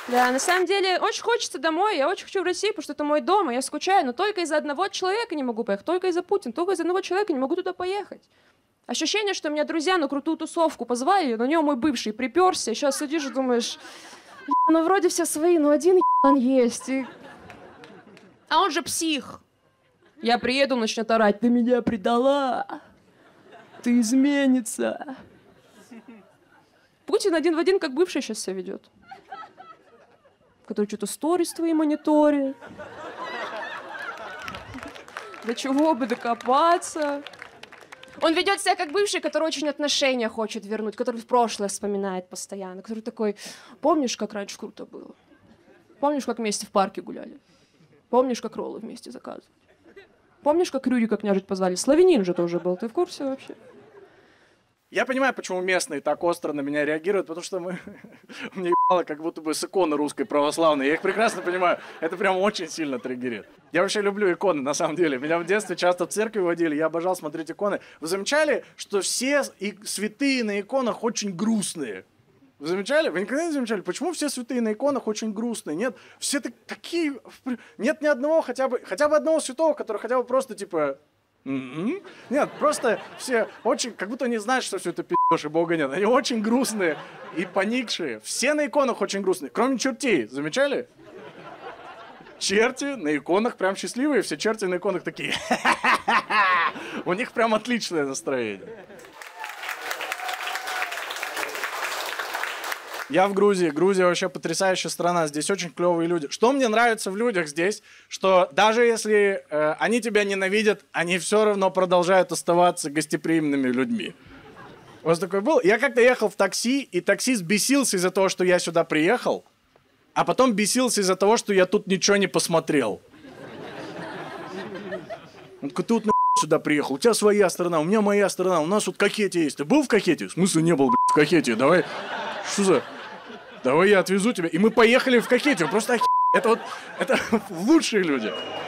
Да, на самом деле, очень хочется домой, я очень хочу в Россию, потому что это мой дом, и я скучаю, но только из-за одного человека не могу поехать, только из-за Путина, только из-за одного человека не могу туда поехать. Ощущение, что меня друзья на крутую тусовку позвали, на нее мой бывший приперся, и сейчас сидишь и думаешь, ну вроде все свои, но один есть, и... А он же псих. Я приеду, он начнет орать, ты меня предала, ты изменится. Путин один в один, как бывший сейчас себя ведет. Который что-то сторис твои мониторит. До чего бы докопаться? Он ведет себя как бывший, который очень отношения хочет вернуть, который в прошлое вспоминает постоянно, который такой, помнишь, как раньше круто было? Помнишь, как вместе в парке гуляли? Помнишь, как роллы вместе заказывали? Помнишь, как Рюрика княжить позвали? Славянин же тоже был, ты в курсе вообще? Я понимаю, почему местные так остро на меня реагируют, потому что мне ебало, как будто бы с иконы русской православной. Я их прекрасно понимаю. Это прям очень сильно триггерит. Я вообще люблю иконы, на самом деле. Меня в детстве часто в церкви водили, я обожал смотреть иконы. Вы замечали, что все святые на иконах очень грустные? Вы замечали? Вы никогда не замечали? Почему все святые на иконах очень грустные? Нет, все такие... Нет ни одного, хотя бы одного святого, который хотя бы просто типа... Нет, просто все очень, как будто они знают, что все это пи***ш и Бога нет. Они очень грустные и поникшие. Все на иконах очень грустные, кроме чертей. Замечали? Черти на иконах прям счастливые, все черти на иконах такие. У них прям отличное настроение. Я в Грузии. Грузия вообще потрясающая страна. Здесь очень клевые люди. Что мне нравится в людях здесь, что даже если они тебя ненавидят, они все равно продолжают оставаться гостеприимными людьми. У вас такое было? Я как-то ехал в такси, и таксист бесился из-за того, что я сюда приехал, а потом бесился из-за того, что я тут ничего не посмотрел. Он такой, ты вот сюда приехал, у тебя своя страна, у меня моя страна, у нас вот Кахетия есть. Ты был в Кахетии? В смысле не был, блядь, в Кахетии? Давай, что за... Давай я отвезу тебя. И мы поехали в Кахетию. Просто это вот, это лучшие люди.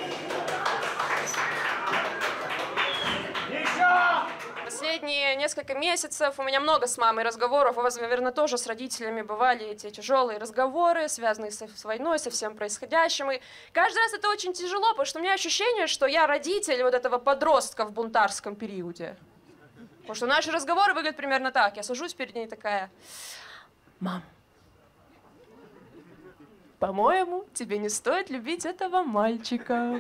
Последние несколько месяцев у меня много с мамой разговоров. У вас, наверное, тоже с родителями бывали эти тяжелые разговоры, связанные с войной, со всем происходящим. И каждый раз это очень тяжело, потому что у меня ощущение, что я родитель вот этого подростка в бунтарском периоде. Потому что наши разговоры выглядят примерно так. Я сажусь перед ней такая: мам, по-моему, тебе не стоит любить этого мальчика.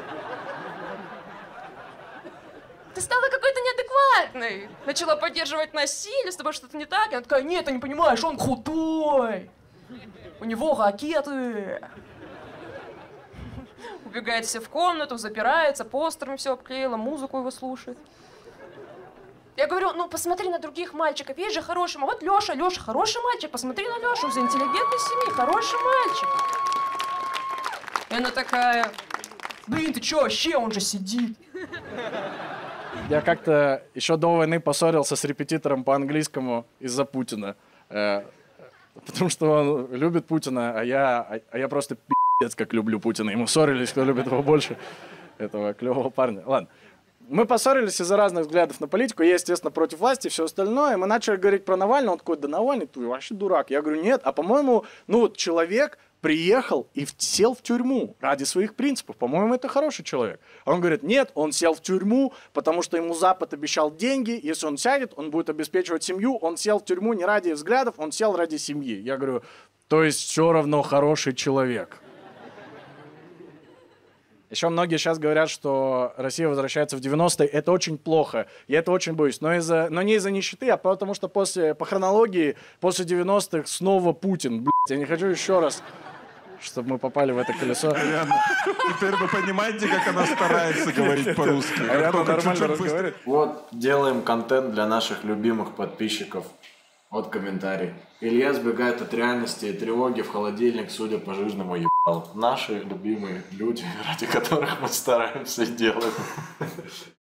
Ты стала какой-то неадекватной. Начала поддерживать насилие, с тобой что-то не так. И она такая: нет, ты не понимаешь, он худой. У него ракеты. Убегает все в комнату, запирается, постерами все обклеила, музыку его слушает. Я говорю, ну посмотри на других мальчиков, есть же хороший мальчик. Вот Леша хороший мальчик, посмотри на Лешу, из интеллигентной семьи, хороший мальчик. И она такая: блин, ты чё, вообще, он же сидит. Я как-то еще до войны поссорился с репетитором по английскому из-за Путина. Потому что он любит Путина, а я просто пи***ц как люблю Путина. И мы ссорились, кто любит его больше, этого клевого парня. Ладно. Мы поссорились из-за разных взглядов на политику. Я, естественно, против власти и все остальное. Мы начали говорить про Навального. Он такой: да Навальный, ты вообще дурак. Я говорю: нет, а по-моему, ну вот человек приехал и сел в тюрьму ради своих принципов. По-моему, это хороший человек. А он говорит: нет, он сел в тюрьму, потому что ему Запад обещал деньги. Если он сядет, он будет обеспечивать семью. Он сел в тюрьму не ради взглядов, он сел ради семьи. Я говорю: то есть все равно хороший человек. Еще многие сейчас говорят, что Россия возвращается в 90-е. Это очень плохо. Я это очень боюсь. Но не из-за нищеты, а потому что по хронологии, после 90-х снова Путин. Блять, я не хочу еще раз, чтобы мы попали в это колесо. Теперь вы понимаете, как она старается говорить по-русски. Она нормально разговаривает. Вот, делаем контент для наших любимых подписчиков. Вот комментарий. Илья сбегает от реальности и тревоги в холодильник, судя по жирному ебалу. Наши любимые люди, ради которых мы стараемся и делаем.